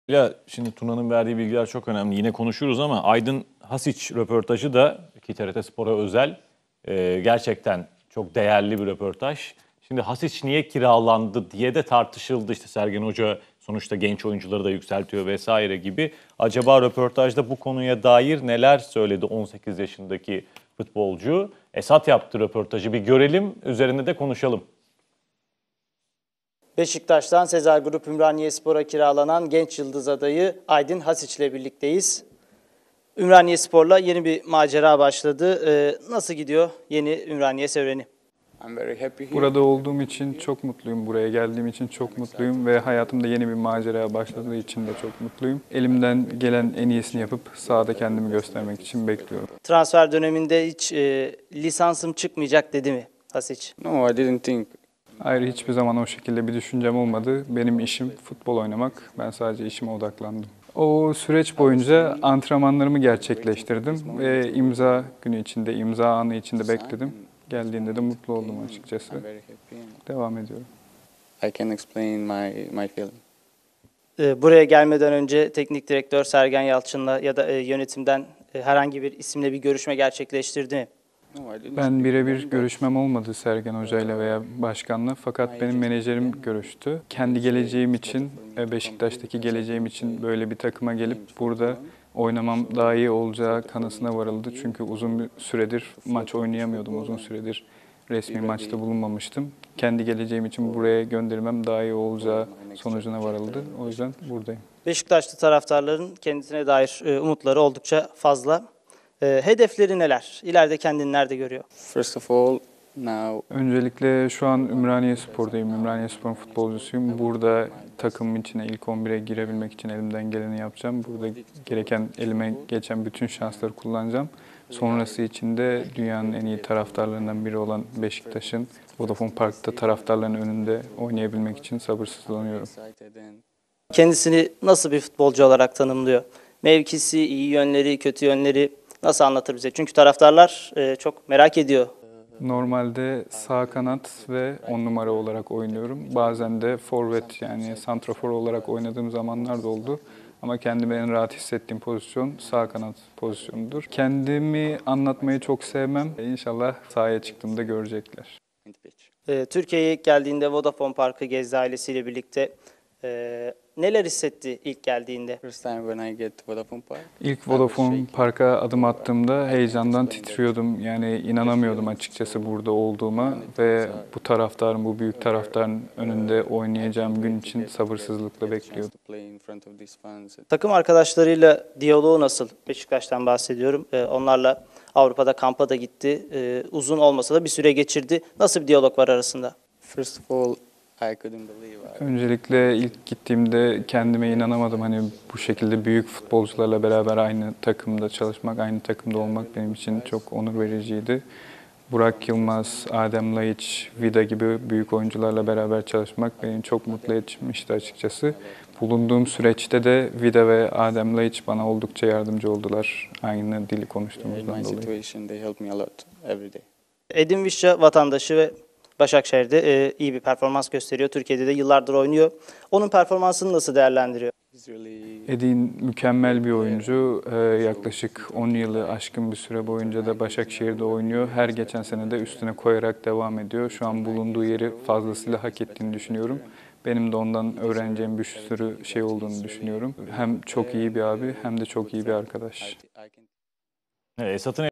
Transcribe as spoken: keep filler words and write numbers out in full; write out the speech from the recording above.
Ya şimdi Tuna'nın verdiği bilgiler çok önemli. Yine konuşuruz ama Aydın Hasic röportajı da ki T R T Spor'a özel e, gerçekten çok değerli bir röportaj. Şimdi Hasic niye kiralandı diye de tartışıldı. İşte Sergen Hoca sonuçta genç oyuncuları da yükseltiyor vesaire gibi. Acaba röportajda bu konuya dair neler söyledi on sekiz yaşındaki futbolcu? Esat yaptı röportajı, bir görelim, üzerinde de konuşalım. Beşiktaş'tan Sezer Grup Ümraniyespor'a kiralanan genç yıldız adayı Aydın Hasic ile birlikteyiz. Ümraniyespor'la yeni bir macera başladı. Ee, nasıl gidiyor yeni Ümraniye serüveni? Burada olduğum için çok mutluyum. Buraya geldiğim için çok mutluyum ve hayatımda yeni bir macera başladığı için de çok mutluyum. Elimden gelen en iyisini yapıp sahada kendimi göstermek için bekliyorum. Transfer döneminde hiç e, lisansım çıkmayacak dedi mi Hasic? No, I didn't think. Hayır, hiçbir zaman o şekilde bir düşüncem olmadı. Benim işim futbol oynamak. Ben sadece işime odaklandım. O süreç boyunca antrenmanlarımı gerçekleştirdim ve imza günü içinde, imza anı içinde bekledim. Geldiğinde de mutlu oldum açıkçası. Devam ediyorum. I can explain my my feeling. Ee, buraya gelmeden önce teknik direktör Sergen Yalçın'la ya da e, yönetimden e, herhangi bir isimle bir görüşme gerçekleştirdi mi? No, I didn't Ben speak birebir with them, but görüşmem olmadı Sergen Hoca'yla veya başkanla, fakat benim menajerim görüştü. Kendi geleceğim için, e, Beşiktaş'taki geleceğim için böyle bir takıma gelip burada oynamam daha iyi olacağı kanısına varıldı. Çünkü uzun bir süredir maç oynayamıyordum, uzun süredir resmi maçta bulunmamıştım. Kendi geleceğim için buraya göndermem daha iyi olacağı sonucuna varıldı. O yüzden buradayım. Beşiktaşlı taraftarların kendisine dair e, umutları oldukça fazla. E, hedefleri neler? İleride kendini nerede görüyor? First of all, now Öncelikle şu an Ümraniyespor'dayım. Ümraniyespor'un futbolcusuyum. Burada takımın içine, ilk on bire girebilmek için elimden geleni yapacağım. Burada gereken, elime geçen bütün şansları kullanacağım. Sonrası için de dünyanın en iyi taraftarlarından biri olan Beşiktaş'ın Vodafone Park'ta taraftarların önünde oynayabilmek için sabırsızlanıyorum. excited and Kendisini nasıl bir futbolcu olarak tanımlıyor? Mevkisi, iyi yönleri, kötü yönleri nasıl anlatır bize? Çünkü taraftarlar e, çok merak ediyor. Normalde sağ kanat ve on numara olarak oynuyorum. Bazen de forvet, yani santrafor olarak oynadığım zamanlar da oldu. Ama kendimi en rahat hissettiğim pozisyon sağ kanat pozisyonudur. Kendimi anlatmayı çok sevmem. İnşallah sahaya çıktığımda görecekler. in the pitch. E, Türkiye'ye ilk geldiğinde Vodafone Park'ı gezdi ailesiyle birlikte. E, neler hissetti ilk geldiğinde? First time when I get to Vodafone Park. İlk Vodafone Park'a adım attığımda heyecandan titriyordum. Yani inanamıyordum açıkçası burada olduğuma ve bu taraftarın, bu büyük taraftarın önünde oynayacağım gün için sabırsızlıkla bekliyordum. To play in front of these fans. Takım arkadaşlarıyla diyaloğu nasıl? Beşiktaş'tan bahsediyorum. E, onlarla Avrupa'da kampa da gitti. E, uzun olmasa da bir süre geçirdi. Nasıl bir diyalog var arasında? First of all, I couldn't believe I Öncelikle ilk gittiğimde kendime inanamadım. Hani bu şekilde büyük futbolcularla beraber aynı takımda çalışmak, aynı takımda olmak benim için çok onur vericiydi. Burak Yılmaz, Adem Laiç, Vida gibi büyük oyuncularla beraber çalışmak beni çok mutlu etmişti açıkçası. Bulunduğum süreçte de Vida ve Adem Laiç bana oldukça yardımcı oldular. Aynı dili in konuştuğumuzdan my dolayı. situation. They helped me a lot every day. Edin Visca vatandaşı ve Başakşehir'de e, iyi bir performans gösteriyor. Türkiye'de de yıllardır oynuyor. Onun performansını nasıl değerlendiriyor? He's really Edin mükemmel bir oyuncu. Ee, yaklaşık on yılı aşkın bir süre boyunca da Başakşehir'de oynuyor. Her geçen sene de üstüne koyarak devam ediyor. Şu an bulunduğu yeri fazlasıyla hak ettiğini düşünüyorum. Benim de ondan öğreneceğim bir sürü şey olduğunu düşünüyorum. Hem çok iyi bir abi hem de çok iyi bir arkadaş. I can Evet, Esat'ın